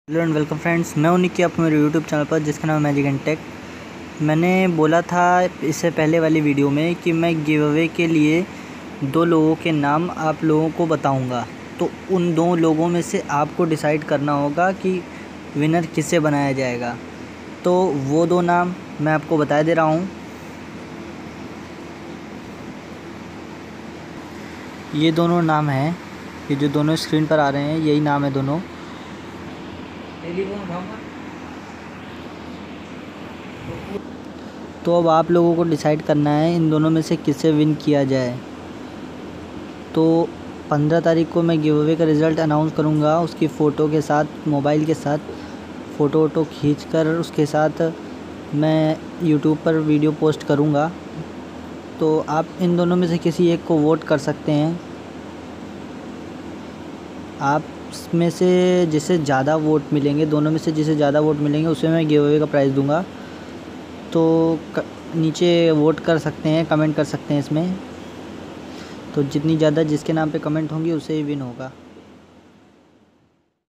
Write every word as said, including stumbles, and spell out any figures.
Hello and welcome friends, मैं हूं निकी आप मेरे यूट्यूब चैनल पर जिसका नाम है मैजिक एंड टेक। मैंने बोला था इससे पहले वाली वीडियो में कि मैं गिव अवे के लिए दो लोगों के नाम आप लोगों को बताऊंगा। तो उन दो लोगों में से आपको डिसाइड करना होगा कि विनर किसे बनाया जाएगा। तो वो दो नाम मैं आपको बता दे रहा हूँ। ये दोनों नाम हैं, ये जो दोनों स्क्रीन पर आ रहे हैं यही नाम है दोनों। तो अब आप लोगों को डिसाइड करना है इन दोनों में से किसे विन किया जाए। तो पंद्रह तारीख को मैं गिव अवे का रिज़ल्ट अनाउंस करूँगा, उसकी फ़ोटो के साथ, मोबाइल के साथ फ़ोटो वोटो खींचकर उसके साथ मैं यूट्यूब पर वीडियो पोस्ट करूँगा। तो आप इन दोनों में से किसी एक को वोट कर सकते हैं। आप में से जिसे ज़्यादा वोट मिलेंगे, दोनों में से जिसे ज़्यादा वोट मिलेंगे उसे मैं गिव अवे का प्राइज़ दूँगा। तो क, नीचे वोट कर सकते हैं, कमेंट कर सकते हैं इसमें। तो जितनी ज़्यादा जिसके नाम पे कमेंट होंगी उसे ही विन होगा।